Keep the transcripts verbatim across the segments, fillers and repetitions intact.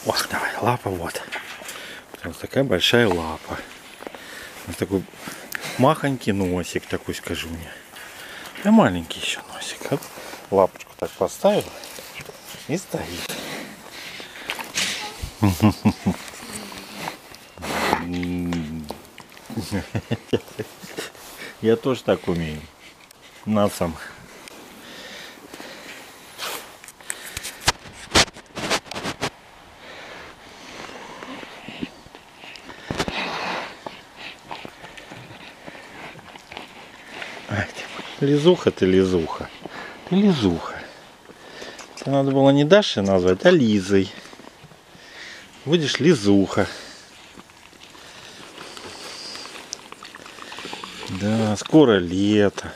Ох, давай, лапа вот. Вот такая большая лапа. Вот такой махонький носик такой, скажу мне. Да маленький еще носик. Вот лапочку так поставил и стоит. Я тоже так умею. На сам. Лизуха ты, лизуха. Ты лизуха. Тебе надо было не Дашей назвать, а Лизой. Будешь лизуха. Да, скоро лето.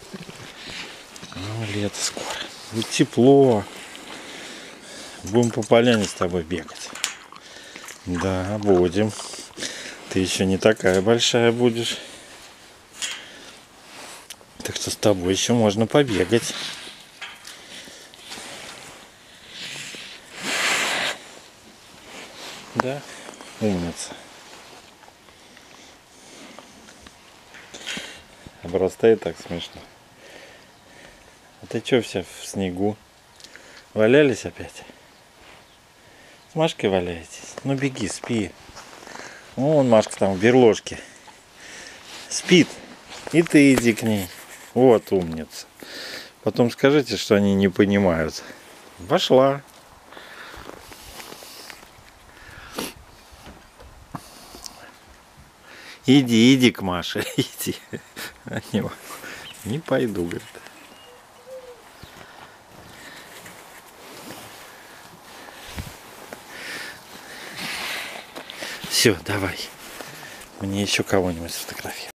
Ну, лето скоро. Будет тепло. Будем по поляне с тобой бегать. Да, будем. Ты еще не такая большая будешь. Так что с тобой еще можно побегать. Да, умница. Обрастает так смешно. А ты что вся в снегу? Валялись опять? С Машкой валяетесь? Ну беги, спи. Вон Машка там в берложке. Спит. И ты иди к ней. Вот умница. Потом скажите, что они не понимают. Вошла. Иди, иди к Маше. Иди. Не, не пойду, говорит. Все, давай. Мне еще кого-нибудь сфотографировать.